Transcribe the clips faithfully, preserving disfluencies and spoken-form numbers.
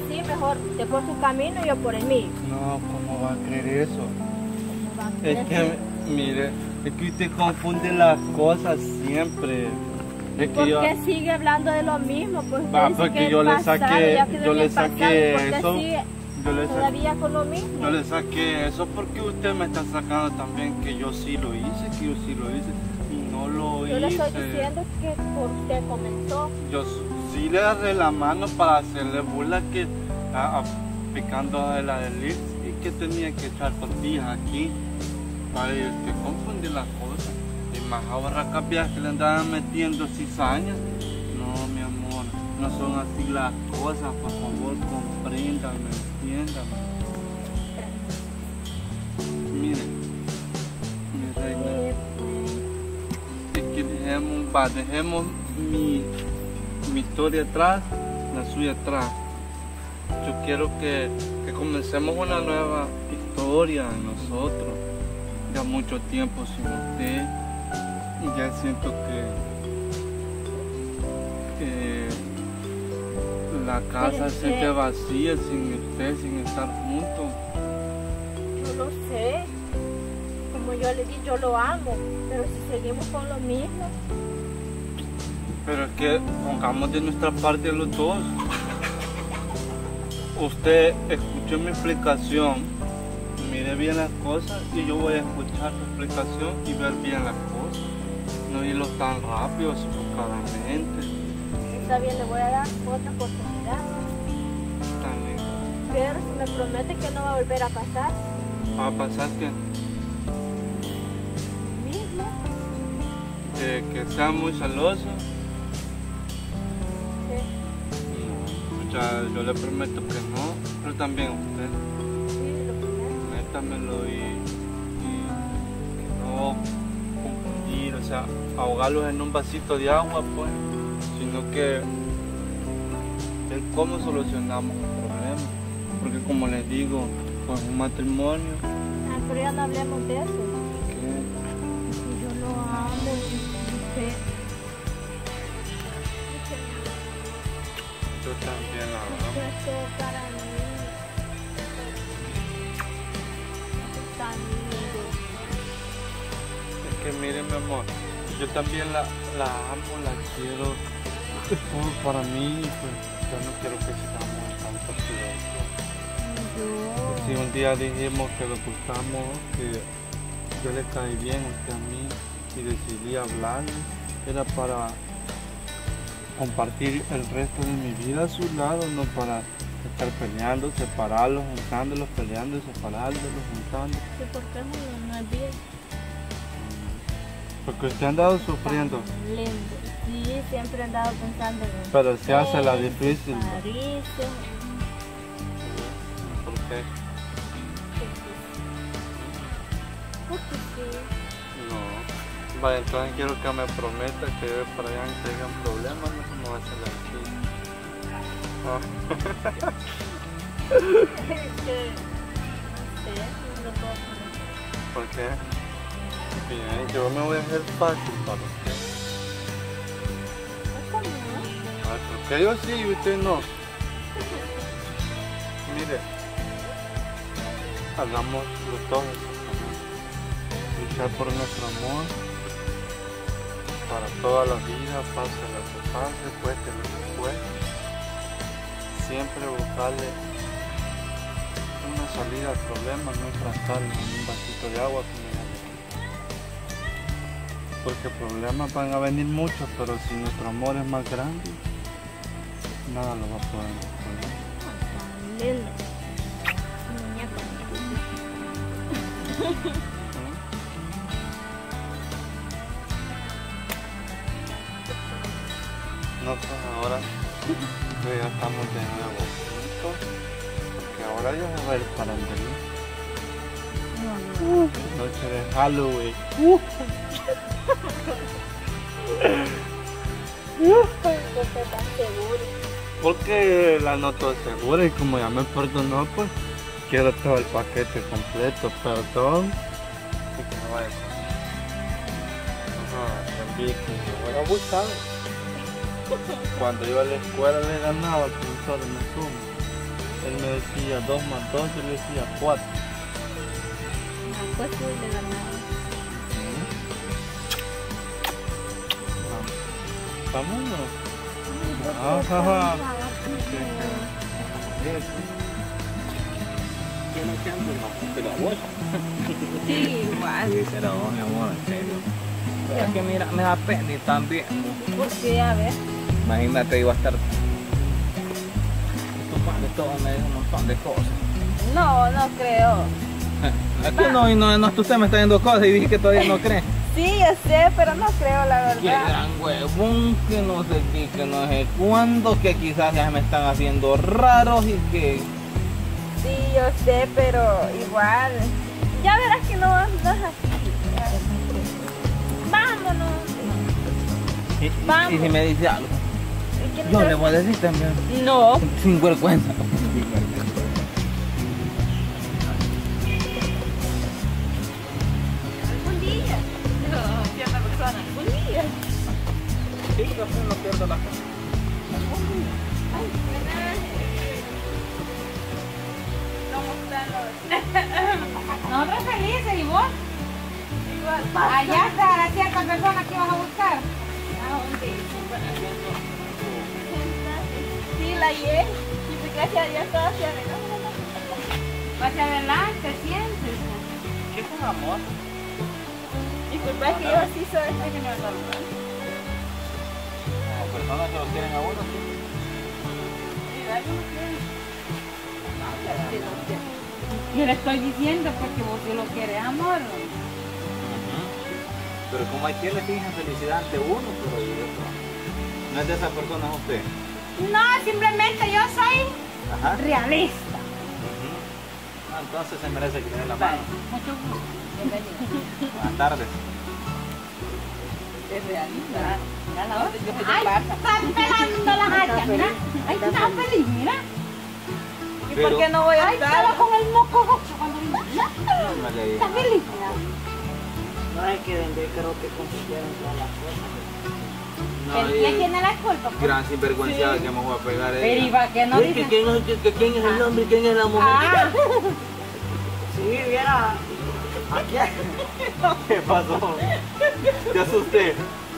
así, mejor usted por su camino y yo por el mío. No, ¿cómo va a creer eso? ¿Cómo va a creer Es que, mire, es que usted confunde las cosas siempre. Es ¿Por que yo... qué sigue hablando de lo mismo? Pues usted Va, dice porque que yo el le pasado saqué- ya quedó yo en le el pasado, saqué ¿por qué eso, sigue yo le saqué- todavía con lo mismo? Yo le saqué eso porque usted me está sacando también que yo sí lo hice, que yo sí lo hice y no lo Yo le hice. estoy diciendo que por usted comenzó. Yo sí le agarré la mano para hacerle burla que ah, ah, picando de la del Liz y que tenía que echar tortillas aquí para que confundir las cosas. Y más ahora cambias que le andaban metiendo cizañas. No, mi amor, no son así las cosas, por favor, compréndame, entiéndame. Mire, mi reina, es que dejemos, va, dejemos mi, mi historia atrás, la suya atrás. Yo quiero que, que comencemos una nueva historia nosotros. Ya mucho tiempo sin usted y ya siento que, que la casa Pero se es siente que- vacía sin usted, sin estar juntos. Yo lo sé. Como yo le di, yo lo amo. Pero si seguimos con lo mismo, Pero es que pongamos de nuestra parte los dos. Usted escuchó mi explicación, mire bien las cosas y yo voy a escuchar su explicación y ver bien las cosas. No irlo tan rápido, sofocadamente. está bien, le voy a dar otra oportunidad. También. Pero si me promete que no va a volver a pasar, Va a pasar que, mismo. que, que sea muy celoso. Sí, No, ya, yo le prometo que no, pero también usted. sí, lo prometo. Métamelo y, y que no confundir, o sea, ahogarlos en un vasito de agua, pues, sino que ver cómo solucionamos el problema. Porque como les digo, pues un matrimonio, Ah, pero ya no hablemos de eso. que Porque yo lo amo y usted. yo también la amo. Usted es todo para mí. Es tan lindo. Es que mire mi amor, yo también la, la amo, la quiero, es todo para mí, pues yo no quiero que sigamos en tanto silencio. Yo. Si un día dijimos que nos gustamos, que yo le caí bien a usted a mí y decidí hablarle, era para compartir el resto de mi vida a su lado, no para estar peleando, separarlos, juntándolos, peleando, separándolos, juntando. Sí, porque no, no es bien. Porque usted ha andado sufriendo, Lindo. Sí, siempre he andado pensando en eso. pero se hace la difícil. ¿No? Parece. ¿Por qué? Porque sí. No. Vaya, entonces quiero que me prometa que de para allá que tengan problemas, no va a ser así. Ah. Es que. No sé, no lo puedo prometer. ¿Por qué? Bien, yo me voy a hacer fácil para usted. ¿Cómo no? Ah, porque yo sí y usted no. Mire, hagamos los dos. Luchar por nuestro amor para toda la vida, pase lo que pase, cueste lo que cueste. Siempre buscarle una salida al problema, no tratarlo en un vasito de agua. Porque problemas van a venir muchos, pero si nuestro amor es más grande, nada lo va a poder destruir. Tan lindo. Muñeco. No, pues ahora que ya estamos de nuevo juntos, porque ahora ya se va a ir para donde No, no. noche de Halloween. ¿Usted está seguro? Porque la noto segura y como ya me perdonó, pues quiero todo el paquete completo, perdón. Y que no vaya a Ajá, que me hubiera gustado. Cuando iba a la escuela le ganaba al profesor en el turno. Él me decía dos más dos, yo le decía cuatro. Ah, pues sí, le ganaba. Vámonos. Ajá. Sí, igual. Sí, pero mi amor, en serio. Es que mira, me da pena y también. ¿Por qué? A ver. Imagínate, iba a estar. Tu padre todo me dijo un montón de cosas. No, no creo. Aquí no, y no, no, usted me está diciendo cosas y dije que todavía no cree. Sí, yo sé, pero no creo, la Qué verdad. gran huevón, que no sé qué, que no sé cuándo, que quizás ya me están haciendo raros y que... Sí, yo sé, pero igual. Ya verás que no, no es así. Vámonos. Y, Vamos. y si me dice algo, ¿Y quién yo te- le voy a decir también. No. Sin vergüenza. Un día. No, cierta persona. Un día. Sí, yo no pierdo la cosa. Nosotros felices, ¿y vos? Igual. Allá está la cierta persona que vas a buscar. ¿A dónde? Sí, la hallé. Y pues gracias a Dios todo se arregló. Hacia adelante, siéntese. ¿Qué es un amor? Disculpa, es que yo sí soy este que me va a saludar. Como personas que lo quieren a uno, sí. Yo le estoy diciendo porque vos sí lo quieres, amor. Pero como hay quien le fija felicidad ante uno, pero yo no. No es de esas personas usted. No, simplemente yo soy Ajá. realista. Ujú. Ah, entonces se merece que le dé la mano. Mucho gusto. Bienvenido. Buenas tardes. Es realista. Ay, estás pelando la hacha, mira. Ay, tú estás feliz, mira. ¿Y Pero- por qué no voy a Ay, estaba estar? con el moco gocho cuando vino. No me leí. ¿Estás feliz? No hay que vender, creo que consiguieron todas las cosas. No, ¿El quién y- tiene la culpa? pues? Gran sinvergüenciada que me voy a pegar Pero ella. iba que no Sí, dice. que quién es, que, que quién es el hombre y quién es la mujer. Ah, Si viera aquí. ¿Qué pasó? Te asusté.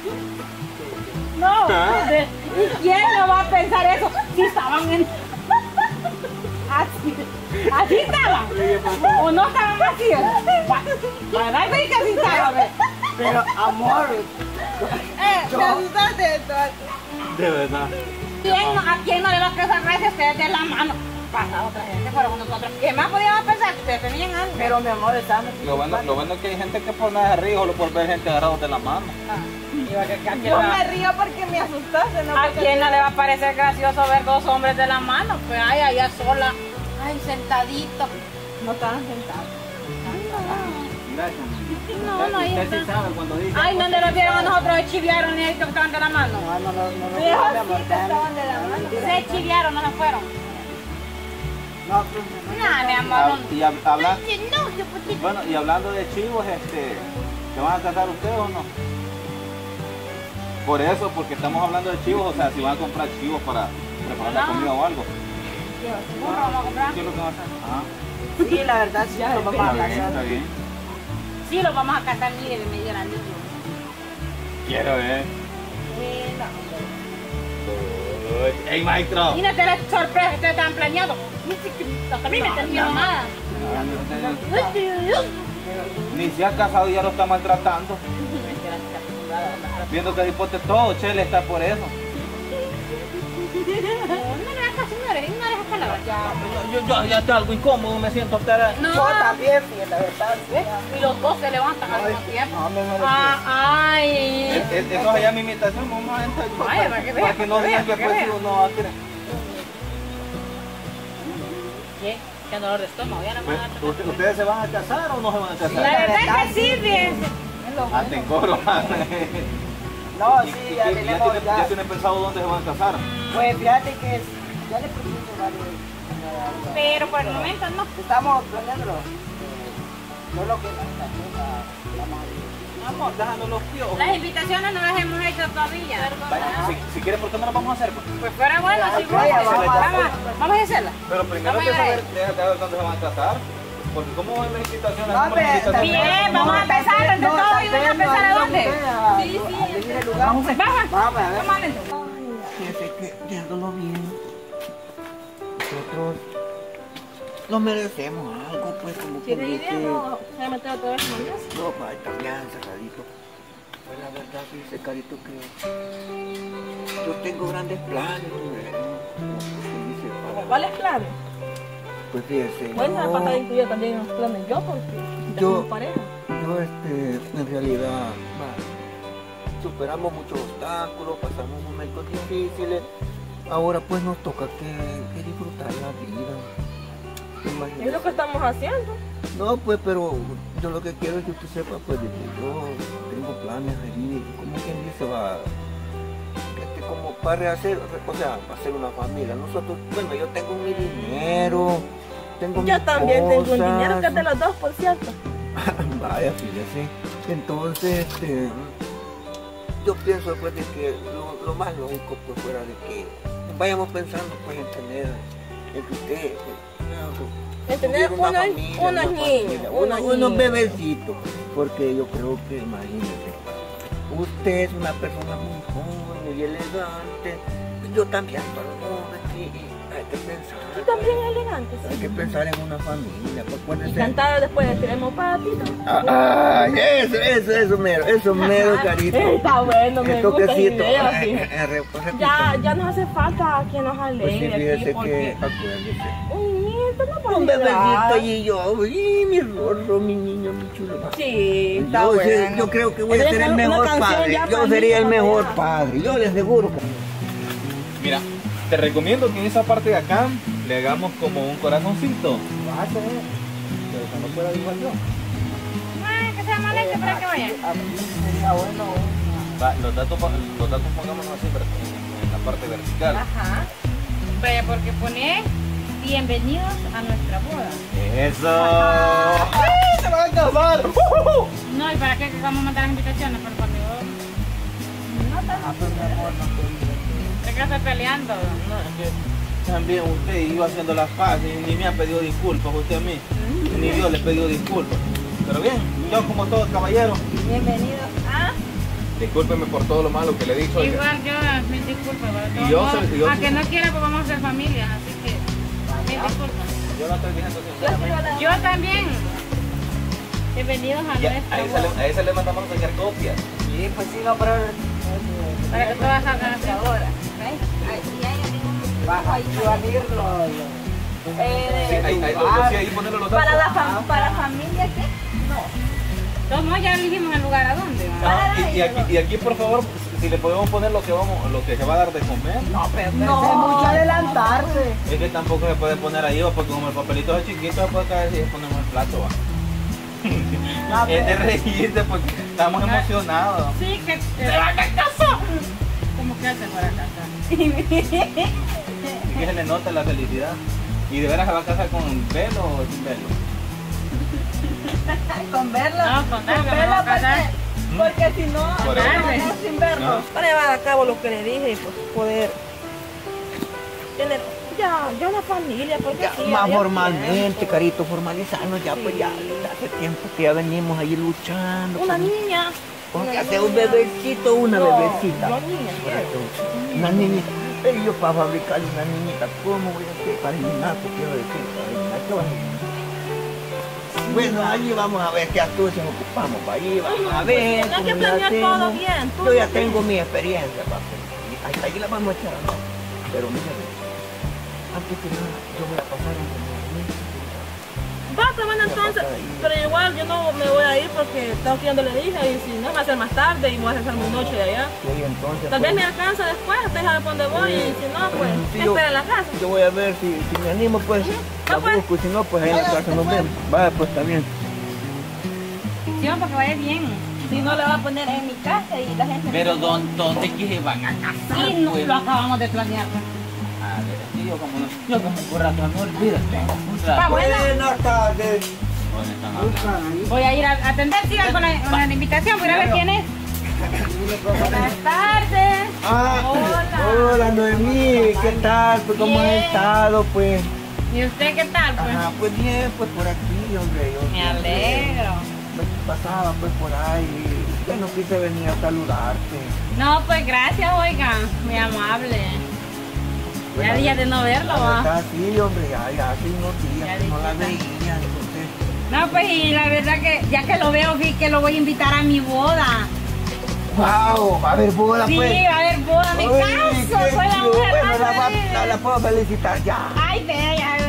no. Ah. ¿Y quién no va a pensar eso? Si estaban en. Así, así estaban. O no estaban así. Para dar que así estaban. ¿ves? Pero amor, Eh, ¿te asustaste de esto? De verdad. ¿Quién no- ¿A quién no le va a casar gracias a ustedes de la mano? Pasa otra gente, fueron nosotros. ¿Qué más podíamos pensar? Que ustedes tenían algo. pero mi amor, estamos. Lo bueno, lo bueno es que hay gente que por nada se ríe solo por ver gente agarrados de la mano. Iba que- que a quién Yo le va- me río porque me asustaste, ¿no? ¿A Porque- quién no le va a parecer gracioso ver dos hombres de la mano? Pues ay, allá sola, ay, sentadito. No estaban sentados. Gracias. No, no, ahí Usted sí está. sabe cuando dice. Ay, ¿dónde lo vieron a nosotros? Se chiviaron y ahí que estaban de la mano. No, no, no, no, no, Pero mi amor, sí que estaban de la mano. Se chiviaron, no se fueron. No, pues, mi amor. No, mi amor. Ah, y hab- habla- No, yo pues, bueno, y hablando de chivos, este, ¿se van a casar ustedes o no? Por eso, porque estamos hablando de chivos, o sea, si van a comprar chivos para preparar la No. comida o algo. burro vamos a comprar. ¿Qué es lo que van a hacer? Ah, Sí, la verdad, sí, nos vamos a está bien, está casar. bien. Sí, lo vamos a casar, mire, me dio el anillo. Quiero ver. Sí, no. ¡Ey, maestro! Y no te la sorpresa, ustedes estaban planeados. A mí me terminó nada. Ni se ha casado y ya lo está maltratando. Viendo que hipote todo, Chele está por eso. No le hagas, señores, no le hagas palabras. Yo, yo ya está algo incómodo, me siento hasta... No. Yo también, fíjate, la verdad. ¿Ves? Y los dos se levantan al mismo tiempo. No, no, no, no. Ah, ay. Es- es- Eso es allá mi imitación, mamá. Entonces, Vaya, para, para que para vea, que no para que digan que vea, para pues que uno va a querer. ¿Qué? ¿Qué dolor de estómago? Ya no me Pues, van a tocar. ¿usted- ¿Ustedes se van a casar o no se van a La casar? verdad es que sí, bien. Ah, te coro. No, ¿Y- sí, y ya qué- tenemos tiene- ya. ya tienen pensado dónde se van a casar? Pues fíjate que es- ya le pusimos varios. Pero por el momento no. Estamos planeando. eh, Solo que la la- la madre. Vamos dejando los piojos. Las invitaciones no las hemos hecho todavía. Vaya, si, si quieres, ¿por qué no las vamos a hacer? Pues? Pues fuera bueno, si vos. Vamos, vamos a hacerla. Pero primero Vamos hay que a saber ver. de, de dónde se van a tratar. Porque ¿cómo es la invitación? Va, ¿Cómo es la pero- invitación? Bien, vamos a empezar entre todos y vamos a empezar a dónde. Sí, sí. Vamos, vamos. Vamos a ver. Vamos adentro. Fíjese que viéndolo bien, nosotros nos merecemos algo, pues, como Si que de idea dice, no se va a meter otra vez en la mesa. no, va a estar bien encerradito. Pues la verdad, dice Carito, que yo tengo grandes planes, hombre. Como usted dice, para- ¿Cuáles planes? Pues fíjese, Pueden yo, pasar incluida también en los planes yo, porque ya Yo- somos pareja. yo este, en realidad, va, superamos muchos obstáculos, pasamos momentos difíciles. Ahora pues nos toca que, que disfrutar la vida. Imagínese. Es lo que estamos haciendo. No, pues, pero yo lo que quiero es que usted sepa, pues, de que yo tengo planes ahí, como quien dice, va, este, como para rehacer, o sea, para hacer una familia. Nosotros, bueno, yo tengo mi dinero, tengo Yo mis también tengo un cosas. dinero que es de los dos, por cierto. Vaya, fíjese. Entonces, este, yo pienso, pues, de que lo, lo más lógico, pues, fuera de que vayamos pensando, pues, en tener, en que usted, pues, En tener tuviera una unos, familia, unos una niños, familia, unos unos, unos niños. bebecitos, porque yo creo que, imagínese, usted es una persona muy joven, muy elegante, yo también soy joven y, y hay que pensar. Tú también elegante, Hay sí. que pensar en una familia, pues Y acuérdense. cantar después de tiremos patito. Ah, ay, eso, eso, eso mero, eso mero, Carito. Está bueno, me El gusta la toquecito. idea, sí. eh, eh, re- pues, Ya, ya nos hace falta quien nos Pues sí, alegre aquí, fíjese porque que, acuérdese. un niño no puede Un bebecito llorar. y yo, y mi rorro, mi niño, mi chulo. Sí, está Yo, sé- bueno. yo creo que voy a Esa ser es el una mejor canción padre. ya Yo para sería el niños, mejor para- padre. Yo les aseguro que. Mira, te recomiendo que en esa parte de acá le hagamos como un corazoncito. Va a ser. Pero cuando pueda igual yo. Ay, que sea moleste para que vayan. A mí sería bueno. Va, los datos, pa- los datos pongámonos así ver- en, en la parte vertical. Ajá. Vaya, porque pone bienvenidos a nuestra boda. ¡Eso! ¡Ay, ¡se van a casar! No, ¿y para qué que vamos a mandar las invitaciones? Pero cuando yo... Ah, pero mi amor, no estoy. ¿De qué estoy peleando? No, es que también usted iba haciendo las paces y ni me ha pedido disculpas usted a mí. Ni Dios le pidió disculpas. Pero bien, yo como todo caballero, Bienvenidos a... discúlpeme por todo lo malo que le he dicho. oiga. Igual yo, mil disculpas. pero Y yo todo- soy- yo a soy- que no quiera, pues vamos a ser familia. Así que, mil disculpas. Yo no estoy diciendo sinceramente. Yo también. Bienvenidos a Ya, nuestra a, esa boda. le, a esa le mandamos a sacar copias. Sí, pues sí, no, pero. Para que todas salgan así ahora. Va a ayudarlo. Sí, ahí, ahí, sí, ahí ponerlo los datos. Para la fam- para familia, ¿qué? Todos modos ya elegimos el lugar a dónde. ¿va? Ah, y, y aquí, y aquí, por favor, si, si le podemos poner lo que vamos, lo que se va a dar de comer. No, pero No. es mucho adelantarse. Es que tampoco se puede poner ahí, va, porque como el papelito es chiquito, se puede caer si ponemos el plato, va. Es de reírse porque estamos emocionados. Sí, que se van a casar. ¿Cómo que se van a casar? Y que se le nota la felicidad. ¿Y de veras se va a casar con velo o sin velo? Con verla. No, con verla, Con me va a casar. porque, porque si no, Por no, eso. no, sin verlo. No. Para llevar a cabo lo que le dije y pues poder tener ya, ya una familia, porque Ya, sí, más ya formalmente, tiempo. Carito, formalizarnos ya, pues ya hace tiempo que ya venimos ahí luchando. Una pues, niña. porque una hace un niña. bebecito, una No, bebecita. yo niña quiero. Una niñita. Pero yo para fabricarle una niñita, ¿cómo voy a hacer? Para el gimnasio, quiero decir, para el gimnasio. ¿qué vas a hacer? Bueno, allí vamos a ver qué astucias ocupamos para allí, vamos a ver. Tienes que cómo le planear todo hacemos. bien. tú Yo ya no- tengo mi experiencia, papi. Hasta ahí la vamos a echar a mano. Pero mira, antes que nada, yo voy a pasar a enseñarme. Basta, bueno, entonces, pero igual yo no me voy a ir porque tengo que ir donde le dije y si no va a ser más tarde y voy a hacer mi noche de allá. Sí, entonces, Tal vez pues, me alcanza después, usted sabe por dónde voy y si no, pues Sí, me yo- espera en la casa. yo voy a ver si, si me animo, pues, la Ah, pues. busco, y si no, pues ahí en la casa nos vemos. Vaya, pues está bien. Sí, para que vaya bien. Si no, le va a poner en mi casa y la gente... Pero ¿dónde, dónde que se van a casar? Y no pues? lo acabamos de planear. A ver, sí, yo como, no- yo como por rato no olvídate. Ah, bueno. Buenas tardes. jóvenes están hablando. Voy a ir a atender, sigan con la, con la invitación, voy a ver quién es. Buenas tardes. Ah, Hola. hola Noemí, ¿qué tal? Pues, ¿cómo has Bien. estado? Pues, ¿Y usted qué tal? Pues? ajá, pues bien, pues por aquí, hombre. Yo, Me alegro. Pues, pasaba pues por ahí, que no quise venir a saludarte. No, pues gracias, oiga, muy amable. Ya días de no verlo, La va. verdad, sí, hombre, ya, ya hace unos días Ya que no la dijiste. veía, entonces. No, pues y la verdad que ya que lo veo, vi que lo voy a invitar a mi boda. ¡Wow! Va a haber boda, Sí, pues. va a haber boda, me Uy, caso, qué soy la chulo. mujer Bueno, más la, va- feliz. la, la puedo felicitar ya. Ay, bella,